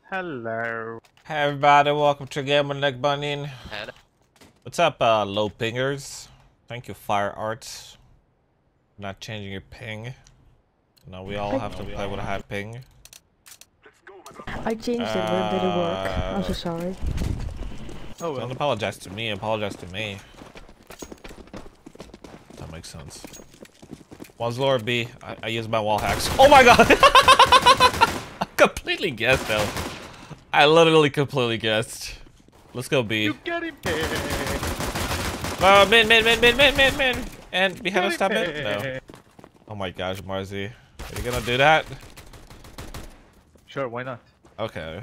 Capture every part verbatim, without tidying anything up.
Hello. Hey everybody, welcome to Game of Nick Bunny. What's up, uh, low pingers? Thank you, Fire Arts. Not changing your ping. No, we all have to play with a high ping. I changed it, but it didn't work. I'm so sorry. Oh well. Don't apologize to me, apologize to me. That makes sense. One's lower B. I, I use my wall hacks. Oh my god! I completely guessed though. I literally completely guessed. Let's go B. You get him. Uh, min, min, min, min, min, min, min. And behind us, stop it? No. Oh my gosh, Marzi. Are you gonna do that? Sure, why not? Okay.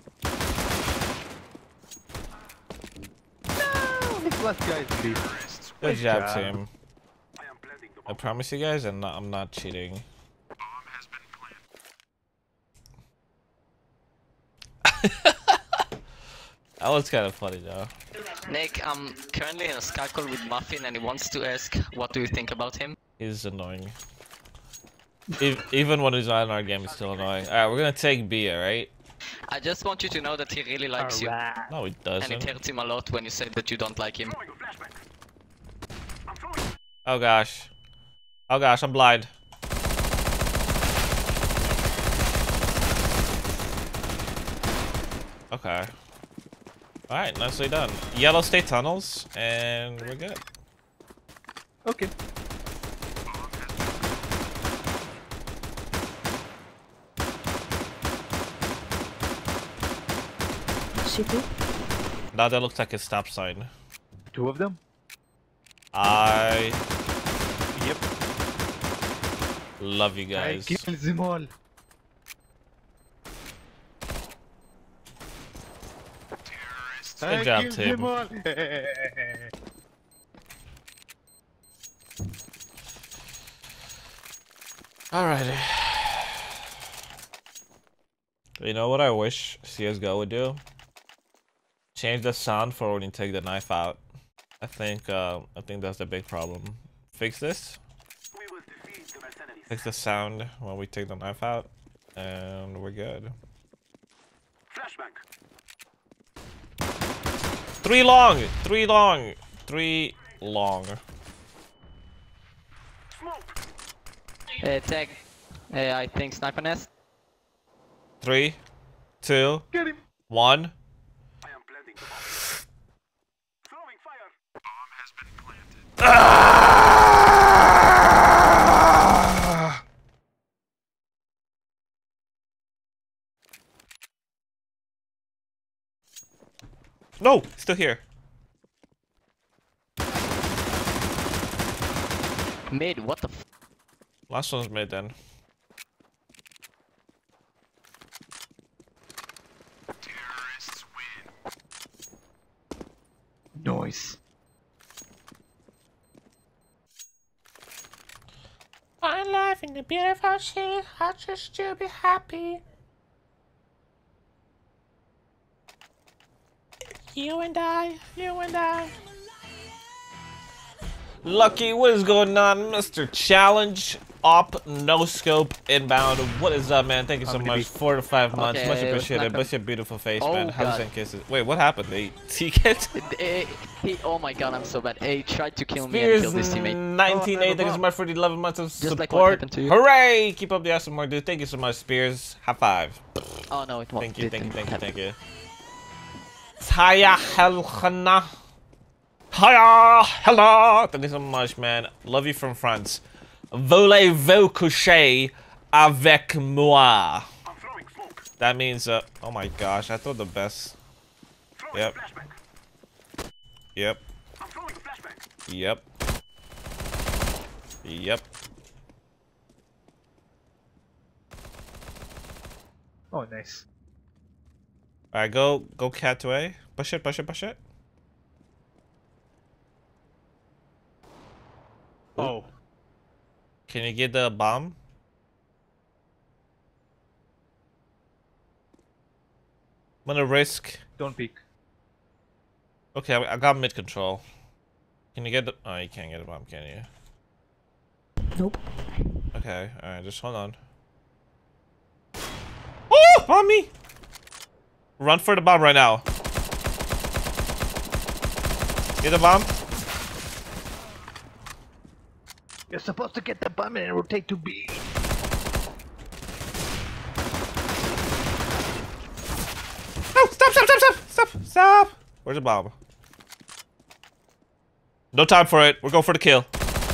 No, this last guy is B. Good job, team. I promise you guys, I'm not, I'm not cheating. That was kind of funny though. Nick, I'm currently in a Skype call with Muffin and he wants to ask, what do you think about him? He's annoying. E even when he's not in our game, he's still annoying. Alright, we're gonna take B, alright? I just want you to know that he really likes Alright. you. No, he And doesn't. it hurts him a lot when you say that you don't like him. Oh gosh. Oh gosh, I'm blind. Okay. Alright, nicely done. Yellow State tunnels, and we're good. Okay. C P? Now that looks like a stop sign. Two of them? I Yep. love you I guys. killed them all. Good I job, killed team. them all. Alrighty. You know what I wish C S G O would do? Change the sound for when you take the knife out. I think uh, I think that's the big problem. Fix this. Fix the sound when we take the knife out, and we're good. Three long, three long, three long. Uh, tag, uh, I think Sniper Nest. Three, two, Get him. one. Ah! No, still here. Mid, what the f- Last one's mid then. Noise. Find life in the beautiful sea, I just to be happy. You and I, you and I. Lucky, what is going on, Mister Challenge? Up, no scope, inbound. What is up, man? Thank you so I'm gonna much. Four to five months, Okay, much it was appreciated. not Bless your beautiful face, Oh, man. Hugs God. and kisses. Wait, what happened? They ticket? Eh, he, oh my god, I'm so bad. He tried to kill me and Spears kill this teammate. nineteen eight, Oh, thank you so much for the eleven months of Just like what support. happened to you. Hooray! Keep up the awesome work, dude. Thank you so much, Spears. High five. Oh no, it won't. Thank you, thank you, didn't thank you, happen. thank you. Hiya, Helchana. Hiya, hello. Thank you so much, man. Love you from France. Voulez-vous coucher avec moi? That means, uh, oh my gosh, I thought the best. Yep. Yep. Yep. Yep. Oh, nice. Alright, go, go cat away. Push it, push it, push it. Oh. Can you get the bomb? I'm gonna risk. Don't peek. Okay, I I got mid control. Can you get the? Oh, you can't get a bomb, can you? Nope. Okay, alright, just hold on. Oh, on me! Run for the bomb right now. Get the bomb. You're supposed to get the bomb and rotate to B. No! Stop! Stop! Stop! Stop! Stop! Stop! Where's the bomb? No time for it. We're going for the kill.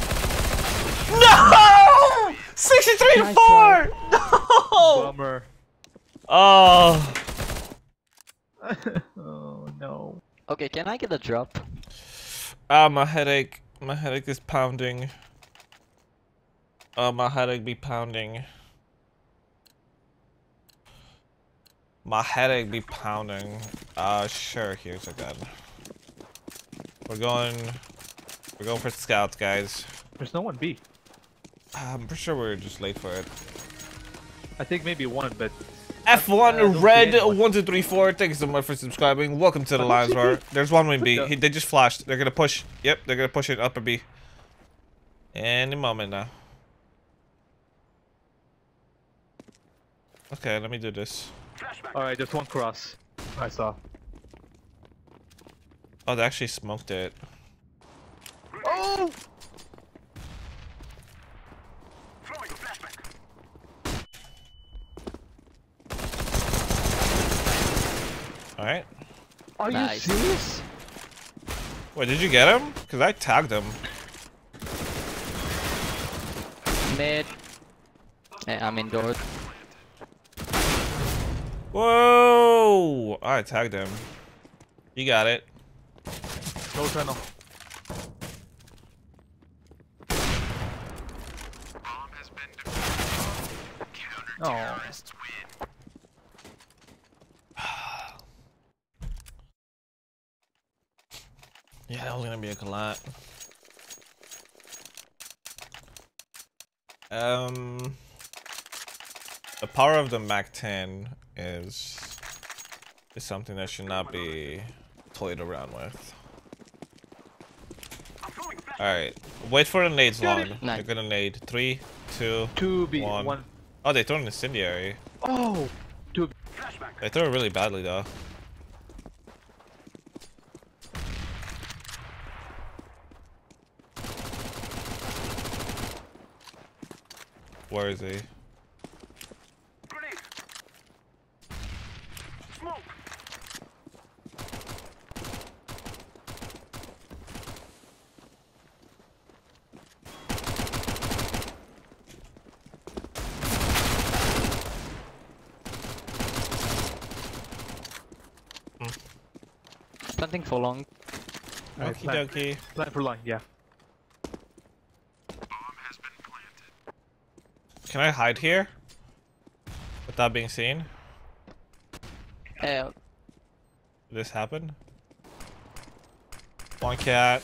No! sixty-three to Nice four! No! Bummer. Oh. Oh no. Okay, can I get a drop? Ah, my headache. My headache is pounding. Oh, my headache be pounding. My headache be pounding. Uh, sure, here's a gun. We're going... We're going for scouts, guys. There's no one B. I'm pretty sure we're just late for it. I think maybe one, but F one I don't see Red anyone. one two three four. Thank you so much for subscribing. Welcome to the Lions Roar. There's one win B. He, they just flashed. They're gonna push. Yep, they're gonna push it upper B. Any moment now. Okay, let me do this. alright, there's one cross. I saw. Oh, they actually smoked it. Oh! Alright. Are Nice. you serious? Wait, did you get him? Because I tagged him. Mid. Yeah, I'm indoors. Whoa! I tagged him. You got it. No tunnel. Oh. Yeah, that was gonna be a collab. Um, the power of the Mac ten is is something that should not be toyed around with. All right, wait for the nades long. Nice. They're gonna nade three, two, two B, one. one. Oh, they threw an incendiary. Oh! two B. They threw it really badly though. Where is he? Planting for long. Alright, Okie plan. dokie. Plan for line, yeah. Can I hide here? Without being seen? Uh, Did this happen? One cat.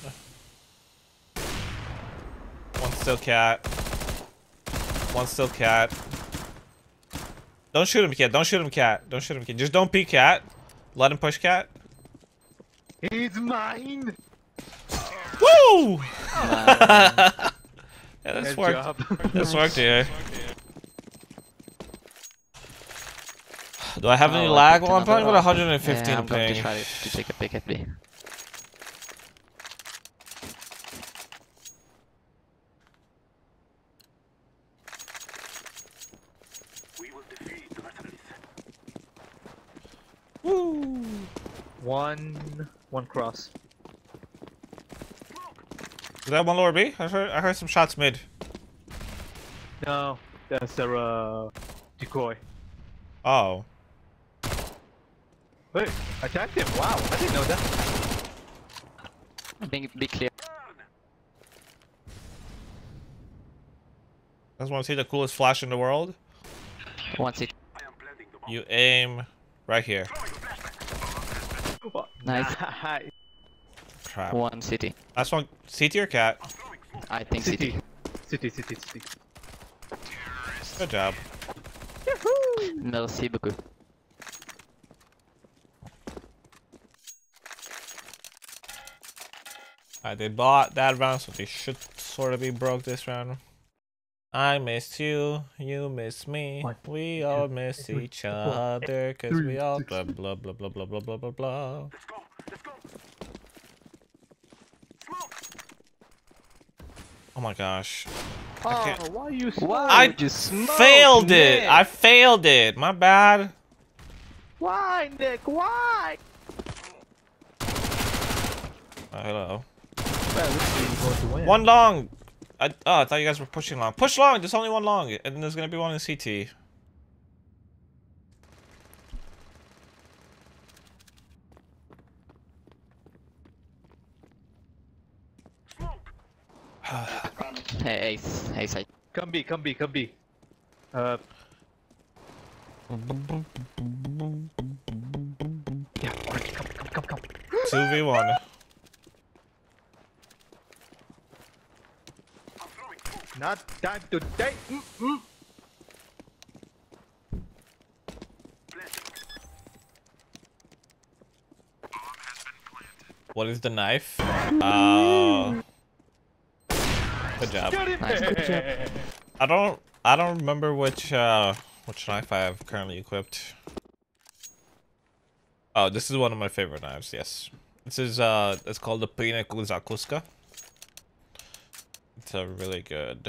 One still cat. One still cat. Don't shoot him, cat. Don't shoot him, cat. Don't shoot him, cat. Just don't peek, cat. Let him push, cat. He's mine! Woo! uh, Yeah, that's Good worked. job. That's worked here. Do I have any Oh, I lag? picked Well, I'm playing with another one hundred fifteen yeah, I'm going ping. to try to take a pick at B. Woo! One, one cross. Is that one lower B? I heard, I heard some shots mid. No, that's a uh, decoy. Oh. Wait, attacked him. Wow, I didn't know that. Be, be clear. I just want to see the coolest flash in the world. One city. You aim right here. Nice. Crap. One city. Last one, C T or cat? I think city. City, city, city. Good job. Merci beaucoup. Alright, they bought that round, so they should sort of be broke this round. I missed you, you miss me. One, We two, all miss three, each four, other, cause three, we all six. blah blah blah blah blah blah blah blah blah. Let's go. Let's go. Oh my gosh. Oh, can't- why you Why I would you smoke, failed it! Nick? I failed it! My bad. Why, Nick? Why? Oh, hello. Well, this is going to win. One long! I, oh, I thought you guys were pushing long. Push long! There's only one long, and there's gonna be one in C T. Hey, Ace, Ace, I... Come B, come B, come B. Uh. Yeah, orange, come, come, come, come. two v one. Not time to date. Mm -mm. What is the knife? Uh, good job. Get him Nice. Good job. I don't I don't remember which uh which knife I have currently equipped. Oh, this is one of my favorite knives, yes. This is uh it's called the Pineku Zakuska. It's a really good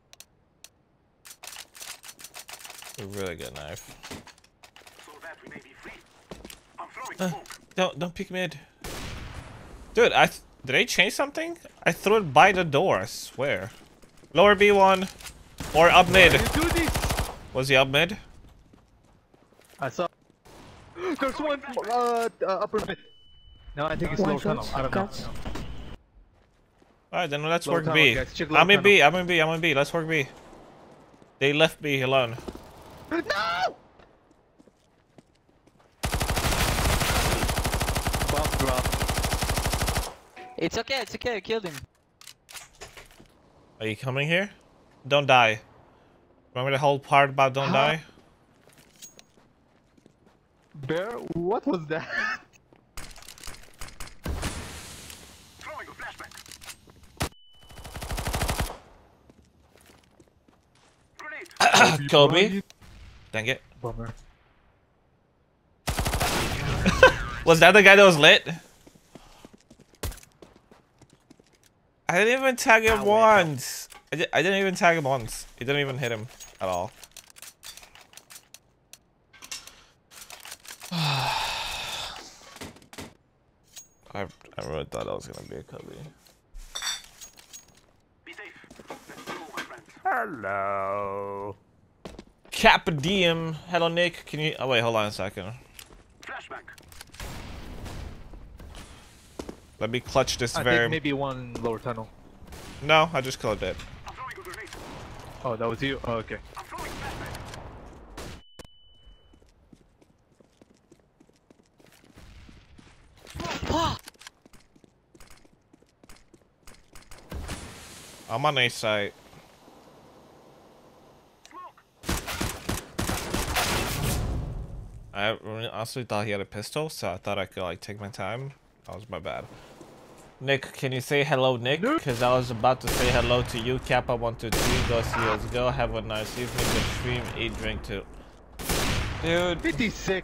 a really good knife. So that we may be free. I'm throwing Uh, smoke. don't don't peek mid. Dude, I th did they change something? I threw it by the door, I swear. Lower B one or up mid. You do this. Was he up mid? I saw. There's one uh, uh upper mid. No, I think it's One low tunnel. shot, I don't know. guts. Alright, then let's Low work tunnel, B. guys. Check low I'm in B, tunnel. I'm in B, I'm in B. Let's work B. They left B alone. No! Bomb drop. It's okay, it's okay, I killed him. Are you coming here? Don't die. Remember the whole part about don't Huh? die? Bear, what was that? Throwing a flashback. Grenade. Kobe? Dang it. Bummer. Was that the guy that was lit? I didn't even tag him once. I, di I didn't even tag him once. It didn't even hit him at all. I, I really thought that was gonna be a Kobe. Be safe. Let's go, my friend. Hello. Kappa Diem. Hello, Nick. Can you? Oh wait, hold on a second. Flashback. Let me clutch this I very. think maybe one lower tunnel. No, I just killed it. I'm throwing a grenade. Oh, that was you? Oh, okay. I'm throwing flashback. I'm on A site. I really honestly thought he had a pistol, so I thought I could like take my time. That was my bad. Nick, can you say hello, Nick? Because I was about to say hello to you. Kappa one two three. Go C S go. Have a nice evening. Good stream. Eat, drink too. Dude. fifty-six.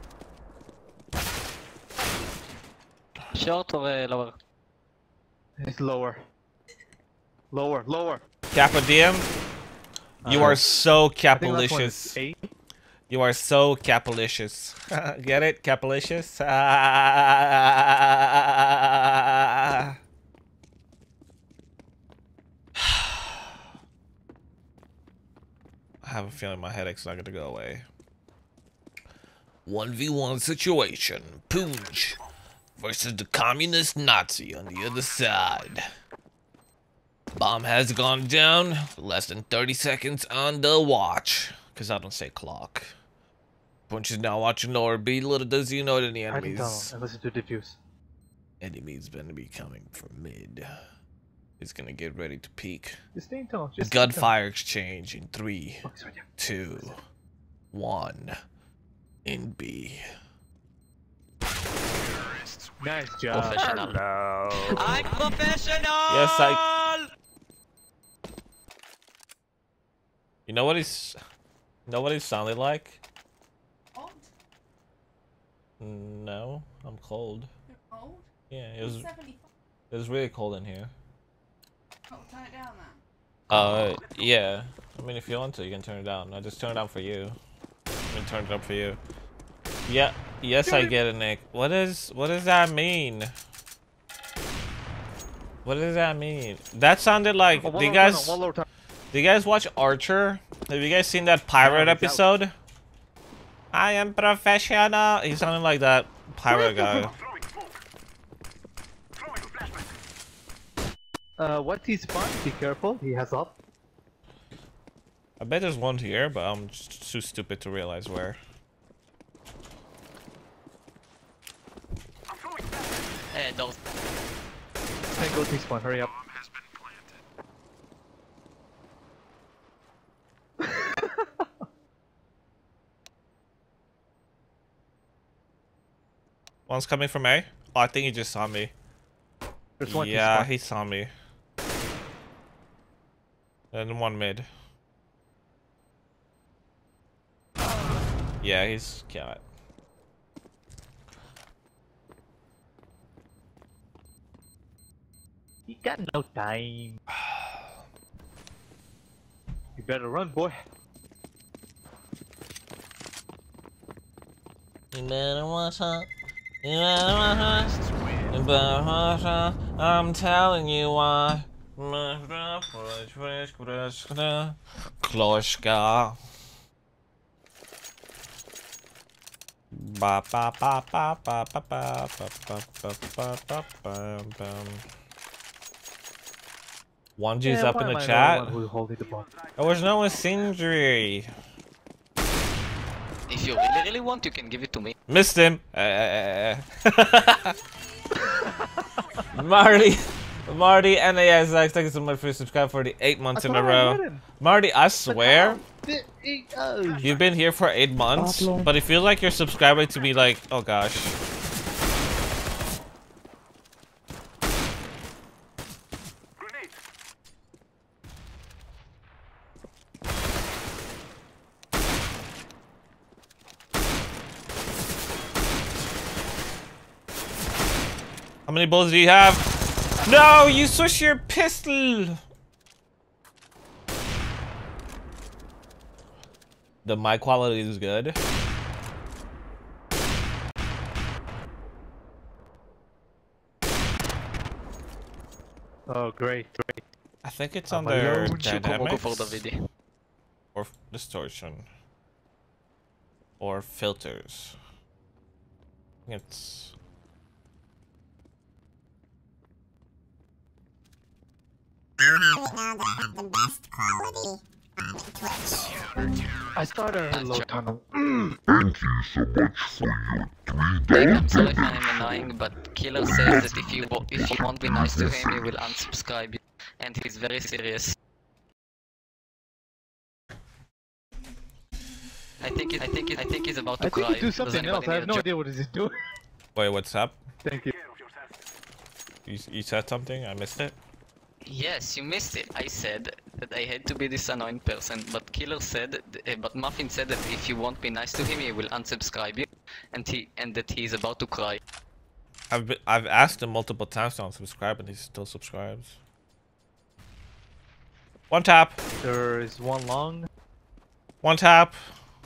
Short or uh, lower? It's lower. Lower, lower. Kappa D M. You Uh, are so I think last one is capalicious. eight. You are so capalicious. Get it? Capalicious? I have a feeling my headache's not gonna go away. one v one situation. Pooj versus the communist Nazi on the other side. Bomb has gone down. Less than thirty seconds on the watch. Because I don't say clock. Punch is now watching lower B. Little does he know that the I can tell. enemies. And listen to diffuse. Enemies gonna be coming from mid. He's gonna get ready to peek. Just stay in tunnel. Just stay in tunnel. Gunfire exchange in three, Oh, he's right there. two, one. In B. Nice job. Professional. Hello. I'm professional! Yes, I. You know what he's... You know what he sounded like? Hot? No, I'm cold. You're cold? Yeah, it was... seventy-five. It was really cold in here. Oh, turn it down then. Uh, yeah. I mean, if you want to, you can turn it down. I just turn it down for you. I mean, turn it up for you. Yeah. Yes, I get it, Nick. What is... What does that mean? What does that mean? That sounded like... Oh, do you one guys... more time, one more time. Do you guys watch Archer? Have you guys seen that pirate episode? I am professional. He sounded like that pirate guy. Throwing smoke. Throwing flashbang. Uh, what's he spawn? Be careful. He has up. I bet there's one here, but I'm just too stupid to realize where. I'm throwing flashbang. Eh, don't. Can go T spawn. Hurry up. Bomb has been planted. One's coming from A. Oh, I think he just saw me. There's one Yeah, T spawn. he saw me. And one mid. Yeah, he's got it. You got no time. You better run, boy. You better watch out. You better watch out. You better watch out. I'm telling you why. Kloshka. Ba ba ba ba ba ba ba ba ba ba ba ba ba ba. One G's Yeah, up why in am the I chat. one who's holding the bomb? There was no injury. If you really, really want, you can give it to me. Missed him. Uh, Marty, Marty, N A S X, thank you so much for subscribing for the eight months I in a thought I had row. him. Marty, I swear, Th- he- oh. you've been here for eight months, Pablo. but it feels like you're subscribing to me like, oh gosh. Grenade. How many bullets do you have? No, you switch your pistol. The mic quality is good. Oh, great, great. I think it's I'm under alone. Chukwuemeka for dynamics Davide. or f- distortion or filters. I think it's I started a low check. tunnel. I'm sorry if I'm annoying, but Killer says that if you wa- if you won't be nice to him, he will unsubscribe you, and he's very serious. I think it, I think it, I think he's about to I think cry. you do Does something else. anybody I need have a no joke? idea what is he doing. Wait, what's up? Thank you. Care of yourself. You, you said something? I missed it. Yes, you missed it. I said that I had to be this annoying person, but Killer said, uh, but Muffin said that if you won't be nice to him, he will unsubscribe you, and he and that he is about to cry. I've been, I've asked him multiple times to unsubscribe, and he still subscribes. One tap. There is one long. One tap.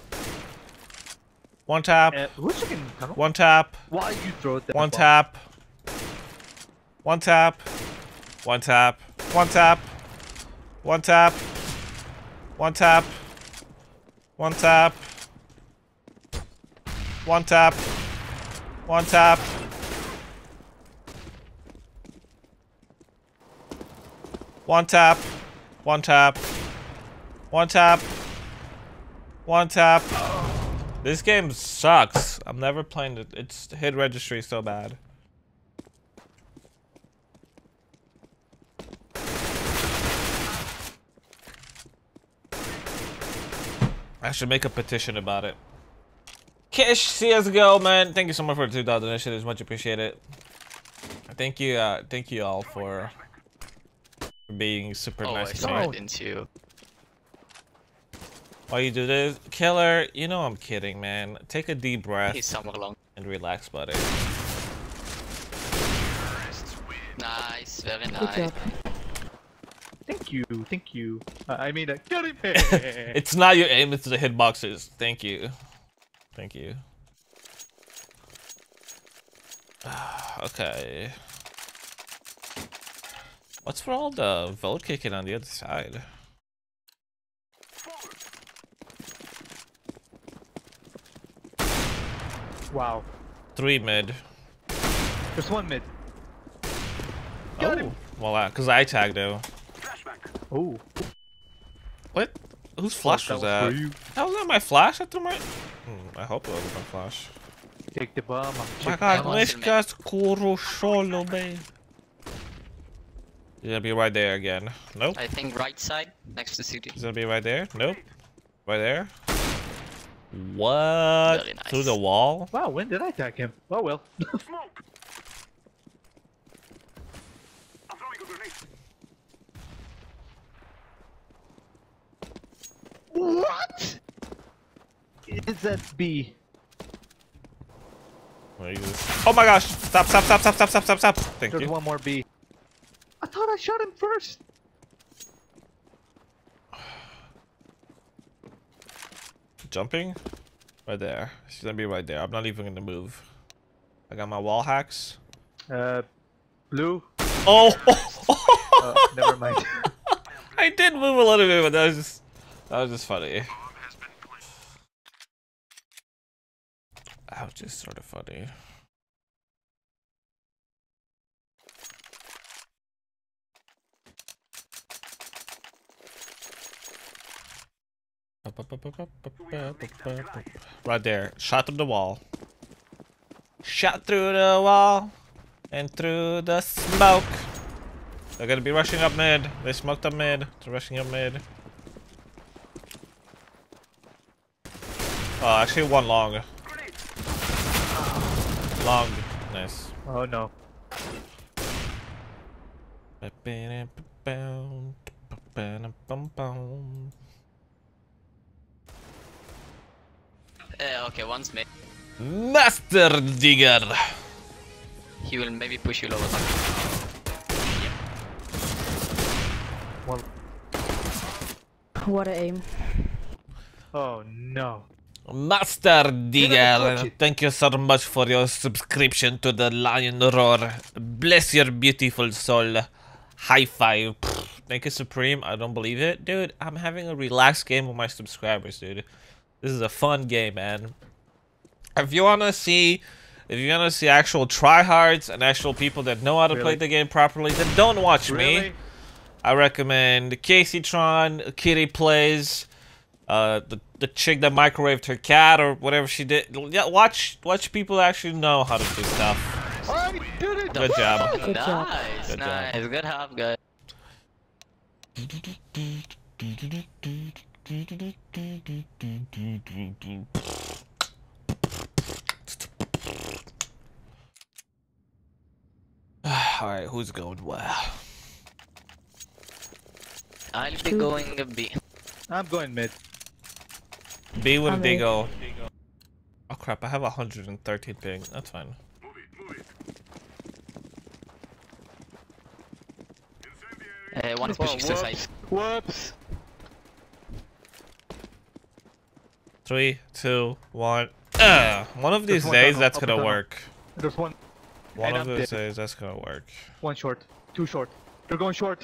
One tap. Uh, who's looking tunnel? One tap. Why you throw that One bomb? tap. One tap. One tap. One tap. One tap. One tap. One tap. One tap. One tap. One tap. One tap. One tap. One tap. This game sucks. I'm never playing it. Its hit registry is so bad. I should make a petition about it. Kish C S G O, man. Thank you so much for the two thousand initiatives. Much appreciated. Thank you, uh, thank you all for being super Oh, I nice to saw me. it, didn't you? Why you do this? Killer, you know I'm kidding, man. Take a deep breath He's somewhere long. and relax, buddy. Nice, very Good nice. job. Thank you, thank you. Uh, I mean, uh, get him. It's not your aim, it's the hitboxes. Thank you. Thank you. Okay. What's for all the vote kicking on the other side? Wow. Three mid. There's one mid. Got Oh, him. well, because I tagged though. Oh. What? Whose flash was that that? was for you. That was not my flash. I threw my. Hmm, I hope it wasn't my flash. Take the bomb. I'm My checking God, out. want to Mishkas Kuro Solo, babe. He's gonna be right there again. Nope. I think right side, next to city. He's gonna be right there. Nope. Right there. What? Very nice. Through the wall? Wow, when did I tag him? Oh well. Smoke! I'm throwing a grenade. What? Is that B? What is this? Oh my gosh! Stop! Stop! Stop! Stop! Stop! Stop! Stop! Stop! Thank There's you. one more B. I thought I shot him first. Jumping? Right there. She's gonna be right there. I'm not even gonna move. I got my wall hacks. Uh, blue. Oh! Uh, never mind. I did move a little bit, but that was just that was just funny. That was just sort of funny. Right there. Shot through the wall. Shot through the wall and through the smoke. They're gonna be rushing up mid. They smoked up mid. They're rushing up mid. Oh, actually one long. Long. Nice. Oh no. Uh, okay, one's mid. Master Digger. He will maybe push you lower. One. What a aim. Oh no. Master touch Digger, it? thank you so much for your subscription to the Lion Roar. Bless your beautiful soul. High five. Pfft, thank you, Supreme. I don't believe it. Dude, I'm having a relaxed game with my subscribers, dude. This is a fun game, man. If you wanna see if you wanna see actual tryhards and actual people that know how to Really? play the game properly, then don't watch Really? me. I recommend Casey Tron, Kitty Plays, uh, the the chick that microwaved her cat or whatever she did. Yeah, watch watch people actually know how to do stuff. I did it. Good job. Good job. Nice, Good job. nice. Good half, guys. Alright, who's going where? I'll be going a B. I'm going mid. B with a I'm big in. O. Oh crap, I have one hundred thirteen ping. That's fine. Move it, move it. Uh, one is Whoa, pushing suicide. Whoops. Three, two, one. Uh, one of these There's one days tunnel, that's upper gonna tunnel. work. There's one. One And of I'm those dead. days that's gonna work. One short. Two short. They're going short.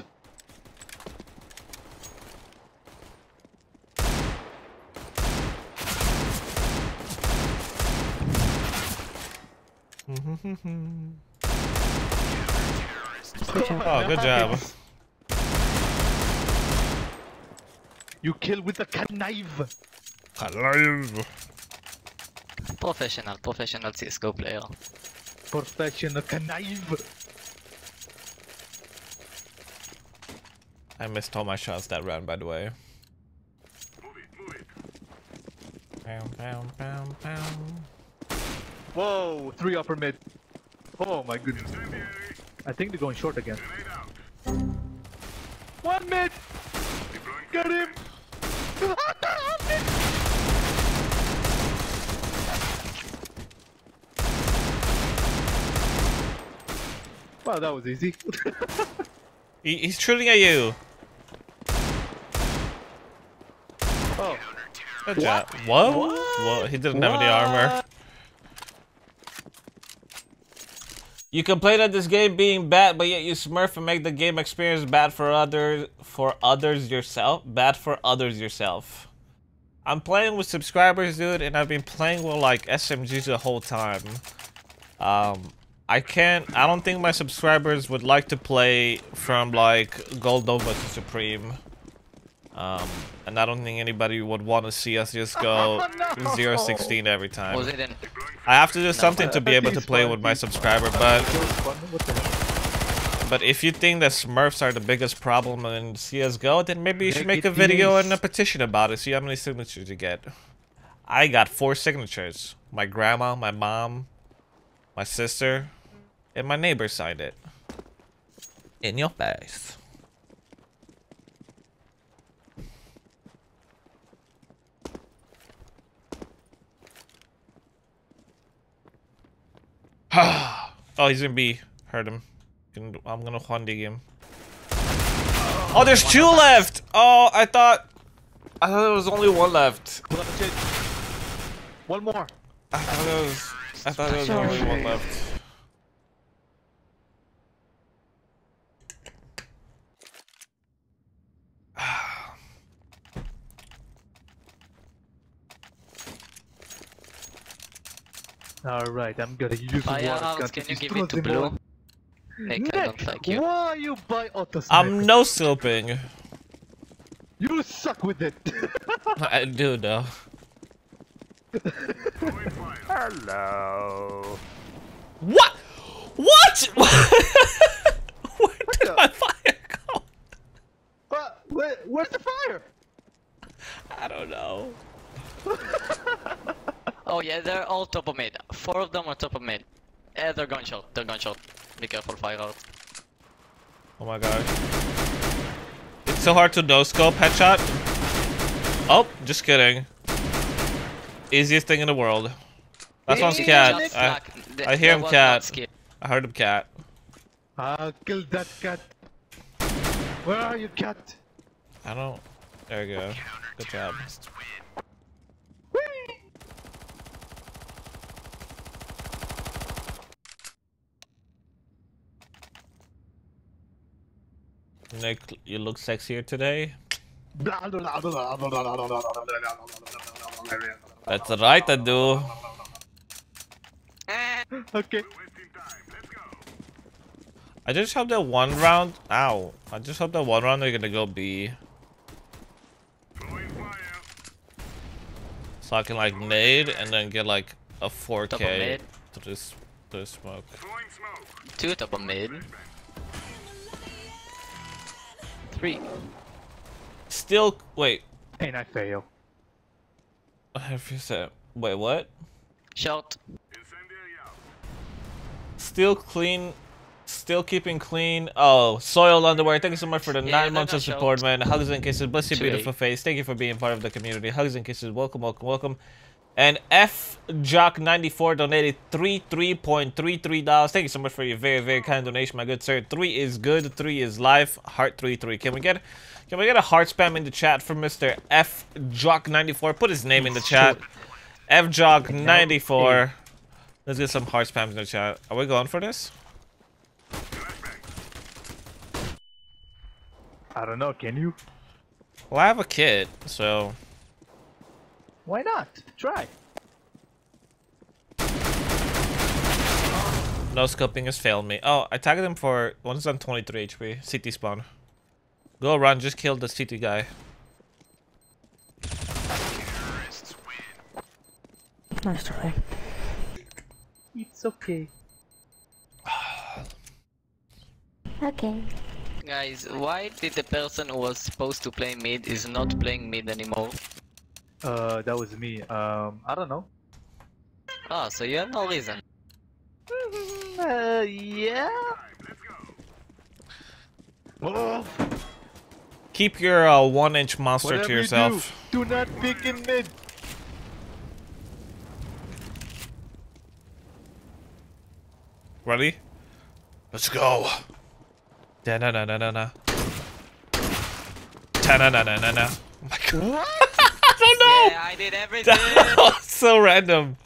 Good job. Oh, good job. You kill with the knife. Alive. Professional, professional C S G O player. Professional knife. I missed all my shots that round, by the way. Move it, move it. Pow, pow, pow, pow. Whoa, three upper mid. Oh my goodness. I think they're going short again. Grenade out. One mid. Deploying Get him. Wow, that was easy. He, he's shooting at you. Oh. Good job. What? What? Well, he didn't have any armor. You complain at this game being bad, but yet you smurf and make the game experience bad for others. For others yourself. Bad for others yourself. I'm playing with subscribers, dude, and I've been playing with like S M Gs the whole time. Um, I can't. I don't think my subscribers would like to play from like Gold Nova to Supreme. Um, and I don't think anybody would want to see us just go Oh, no. zero sixteen every time. Was it an... I have to do something No. to be able to He's play fun, with my he's subscriber, fun. but What the hell? but if you think that Smurfs are the biggest problem in C S G O, then maybe you should Make make a it video peace. and a petition about it. See how many signatures you get. I got four signatures. My grandma, my mom, my sister, and my neighbor signed it. In your face. Oh, he's gonna be. Heard him. Can- I'm gonna Juan dig him. Oh, there's two left! Oh, I thought. I thought there was only one left. One more. I thought there was. I thought there was only Sorry. one left. Alright, I'm gonna use water Firehouse, gun can to you give destroy it to them all. Blue? Nick, I don't Nick, like you. why you buy auto I'm no scoping. You suck with it. I do though. Hello. What? What? Where did the- my fire go? What? Where, where's the fire? I don't know. Oh yeah, they're all top of mid. Four of them are top of mid. Eh, they're gunshot. They're gunshot. Be careful, fire out. Oh my god. It's so hard to no scope headshot. Oh, just kidding. Easiest thing in the world. That one's Hey, cat. Nick. I, Th- I hear that him was cat. not skill. I heard him cat. I'll kill that cat. Where are you, cat? I don't. There you go. Good job. Nick, you look sexier today. Blah, blah, blah, blah, blah, blah, blah, blah, blah, blah. That's right, I do. Okay. I just hope that one round. Ow. I just hope that one round they're gonna go B. So I can like nade and then get like a four Top of K mid. to this to this smoke. Two top of mid. Three. Still wait. And I fail. If you said wait what? Short. Still clean. Still keeping clean. Oh, soiled underwear. Thank you so much for the Yeah, nine they're months not of support, short. man. Hugs and kisses. Bless your Two beautiful eight. face. Thank you for being part of the community. Hugs and kisses. Welcome, welcome, welcome. And F Jock ninety-four donated three three point three three dollars. Thank you so much for your very very kind donation, my good sir. Three is good. Three is life. Heart three three. Can we get can we get a heart spam in the chat from Mister F Jock ninety-four? Put his name in the chat. F Jock ninety-four. Let's get some heart spams in the chat. Are we going for this? I don't know, can you? Well, I have a kit, so Why not? Try. no scoping has failed me. Oh, I tagged him for one's on twenty-three H P. C T spawn. Go run, just kill the C T guy. Nice try. It's okay. Okay. Guys, why did the person who was supposed to play mid is not playing mid anymore? Uh, that was me. Um, I don't know. Ah, so you have no reason. Uh, yeah. Oh. Keep your uh, one-inch monster Whatever to yourself. You do, do not pick in mid. Ready? Let's go. Da na na na na na. Ta na na na na na. Oh my god. I don't know. Yeah, I did everything. That was so random.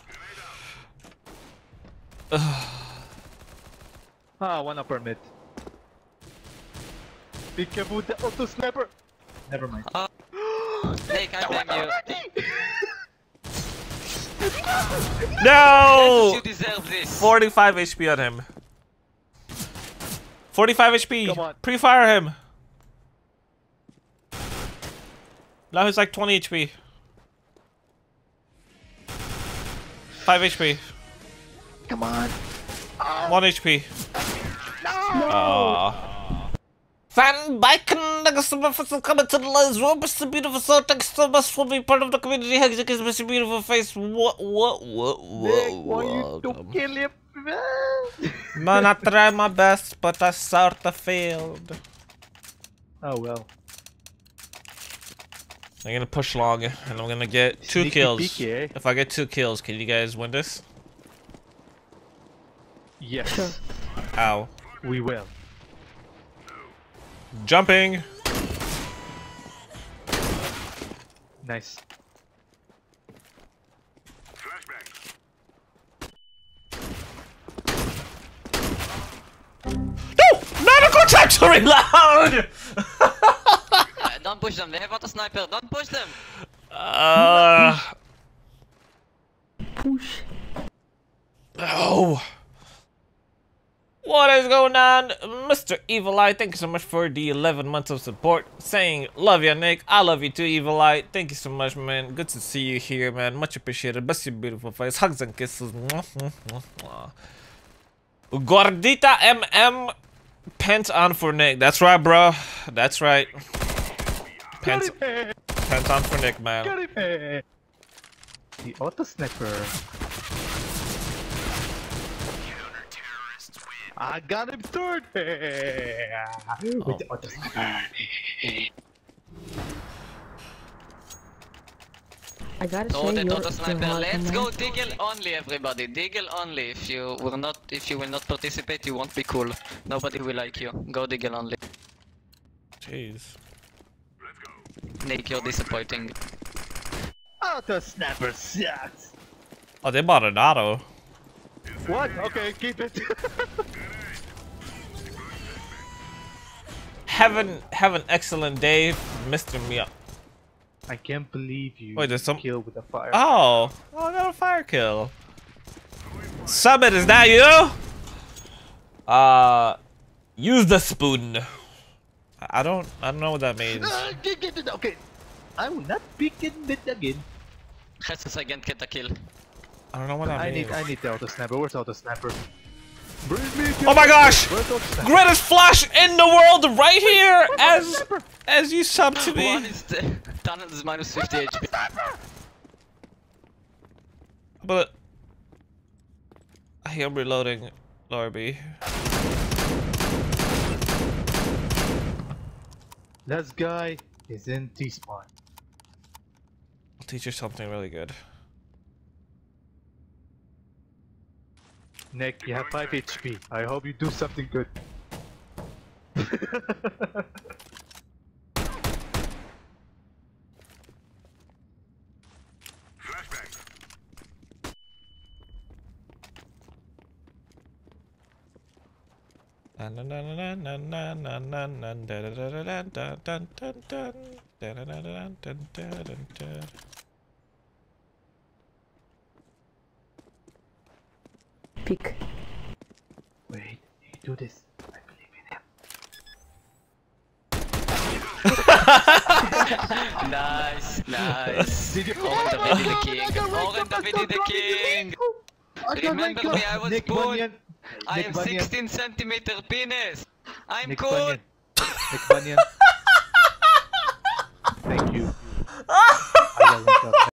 Ah, one upper mid. Be careful with the auto sniper. Never mind. Uh, Nick, I blame you. No! You deserve this. forty-five H P on him. forty-five H P. Come on. Pre-fire him. Now he's like twenty H P. five H P. Come on. one H P. No! Fan Bacon, thanks so much for coming to the Lions Room. Mister Beautiful Soul, thanks so much for being part of the community. Hugs against Mister Beautiful Face. What, what, what, Nick, why you what? don't kill him, man? Man, I tried my best, but I sort of failed. Oh well. I'm gonna push long, and I'm gonna get two Sneaky kills. peeky, eh? If I get two kills, can you guys win this? Yes. Sure. Ow. We will. Jumping! Nice. No! Medical time to reload! Uh, don't push them. They have auto sniper. Don't push them. uh. Push. Oh. What is going on? Mister Evil Eye, thank you so much for the eleven months of support. Saying, love you, Nick. I love you too, Evil Eye. Thank you so much, man. Good to see you here, man. Much appreciated. Bless your beautiful face. Hugs and kisses. Gordita M M. Pent on for Nick. That's right, bro. That's right. Pent, pent on for Nick, man. Got him. The auto sniper. I got him third. With Oh. the auto sniper. I gotta Oh, say, that you're, auto you're sniper. hard, Let's man. go Deagle only, everybody. Deagle only. If you will not, if you will not participate, you won't be cool. Nobody will like you. Go Deagle only. Jeez. Nick, you're disappointing. Auto sniper sucks. Oh, they bought an auto. What? Okay, keep it. Have an have an excellent day, Mister Mia. I can't believe you Wait, there's some- kill with a fire. Oh, oh, I got a fire kill. Summit, is that you? Uh, use the spoon. I don't, I don't know what that means. Ah, get- get it, okay. I will not pick it mid again. Jesus, I can't get a kill. I don't know what that I means. need, I need the auto sniper. Where's the auto sniper? Bring me Oh my gosh! Where's the auto sniper? Greatest flash in the world, right here, as as you sub to One me. is the tunnel is minus fifty H P. But I am reloading, Laura B. This guy is in T-spawn. I'll teach you something really good. Nick, you have five H P. I hope you do something good. Pick. Wait, you do this. I believe in him. Nice, nice. Did you? Oren Davidi the king. Oren Davidi the king. Remember me, I was Nick born. Bunyan. I Nick am Bunyan. sixteen centimeter penis. I'm Nick cool. Bunyan. Nick Bunyan. Thank you. I love myself.